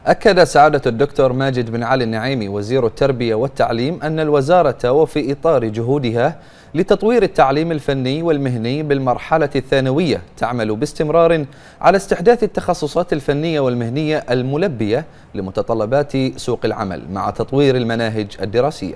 أكد سعادة الدكتور ماجد بن علي النعيمي وزير التربية والتعليم أن الوزارة وفي إطار جهودها لتطوير التعليم الفني والمهني بالمرحلة الثانوية تعمل باستمرار على استحداث التخصصات الفنية والمهنية الملبية لمتطلبات سوق العمل مع تطوير المناهج الدراسية.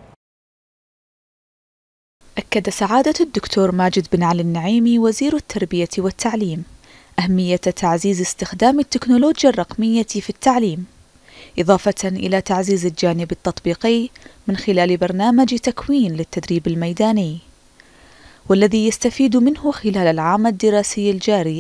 أكد سعادة الدكتور ماجد بن علي النعيمي وزير التربية والتعليم أهمية تعزيز استخدام التكنولوجيا الرقمية في التعليم، إضافة إلى تعزيز الجانب التطبيقي من خلال برنامج تكوين للتدريب الميداني، والذي يستفيد منه خلال العام الدراسي الجاري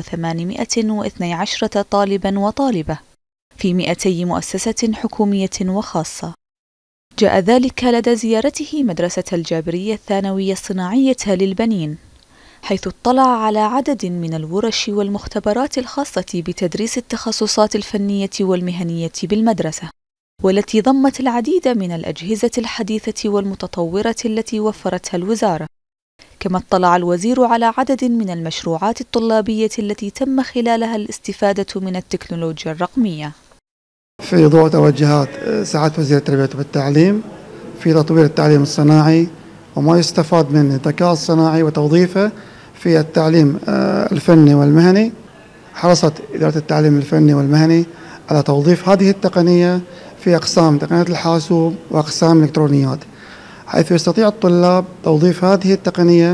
1812 طالبا وطالبة في 200 مؤسسة حكومية وخاصة. جاء ذلك لدى زيارته مدرسة الجابرية الثانوية الصناعية للبنين، حيث اطلع على عدد من الورش والمختبرات الخاصة بتدريس التخصصات الفنية والمهنية بالمدرسة، والتي ضمت العديد من الأجهزة الحديثة والمتطورة التي وفرتها الوزارة. كما اطلع الوزير على عدد من المشروعات الطلابية التي تم خلالها الاستفادة من التكنولوجيا الرقمية. في ضوء توجهات سعادة وزير التربية والتعليم في تطوير التعليم الصناعي وما يستفاد من الذكاء الصناعي وتوظيفه في التعليم الفني والمهني، حرصت إدارة التعليم الفني والمهني على توظيف هذه التقنية في أقسام تقنية الحاسوب وأقسام الإلكترونيات، حيث يستطيع الطلاب توظيف هذه التقنية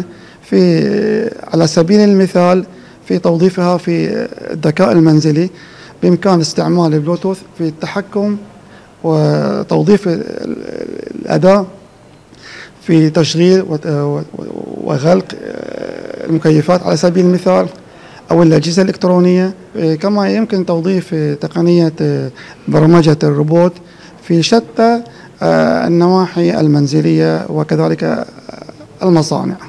على سبيل المثال في توظيفها في الذكاء المنزلي، بإمكان استعمال البلوتوث في التحكم وتوظيف الأداء في تشغيل وغلق المكيفات على سبيل المثال أو الأجهزة الإلكترونية. كما يمكن توظيف تقنية برمجة الروبوت في شتى النواحي المنزلية وكذلك المصانع.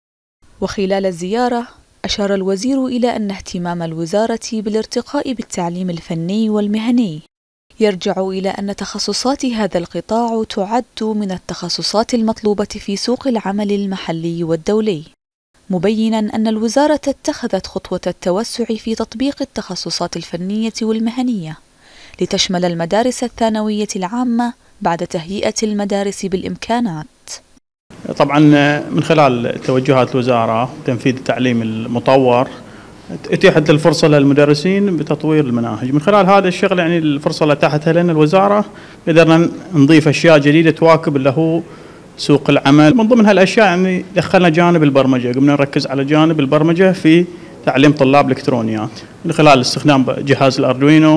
وخلال الزيارة أشار الوزير إلى أن اهتمام الوزارة بالارتقاء بالتعليم الفني والمهني يرجع إلى أن تخصصات هذا القطاع تعد من التخصصات المطلوبة في سوق العمل المحلي والدولي، مبينا أن الوزارة اتخذت خطوة التوسع في تطبيق التخصصات الفنية والمهنية لتشمل المدارس الثانوية العامة بعد تهيئة المدارس بالإمكانات. طبعا من خلال توجهات الوزارة تنفيذ التعليم المطور اتيحت الفرصة للمدرسين بتطوير المناهج. من خلال هذا الشغل يعني الفرصة اللي اتاحتها لنا الوزارة قدرنا نضيف أشياء جديدة تواكب اللي هو سوق العمل. من ضمن هالأشياء يعني دخلنا جانب البرمجة، قمنا نركز على جانب البرمجة في تعليم طلاب الإلكترونيات من خلال استخدام جهاز الأردوينو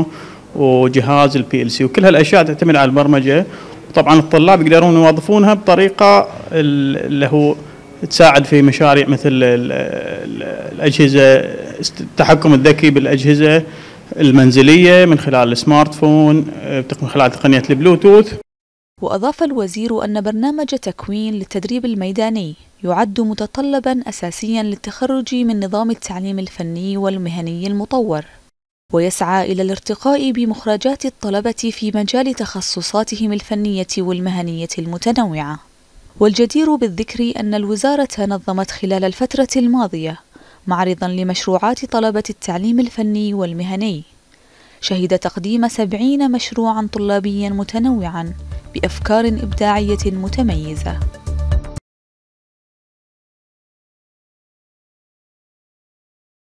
وجهاز PLC، وكل هالأشياء تعتمد على البرمجة. طبعا الطلاب يقدرون يوظفونها بطريقة اللي هو تساعد في مشاريع مثل الأجهزة، التحكم الذكي بالأجهزة المنزلية من خلال السمارت فون، من خلال تقنية البلوتوث. وأضاف الوزير أن برنامج تكوين للتدريب الميداني يعد متطلبا أساسيا للتخرج من نظام التعليم الفني والمهني المطور، ويسعى إلى الارتقاء بمخرجات الطلبة في مجال تخصصاتهم الفنية والمهنية المتنوعة. والجدير بالذكر أن الوزارة نظمت خلال الفترة الماضية معرضا لمشروعات طلبة التعليم الفني والمهني، شهد تقديم 70 مشروعا طلابيا متنوعا بأفكار إبداعية متميزة.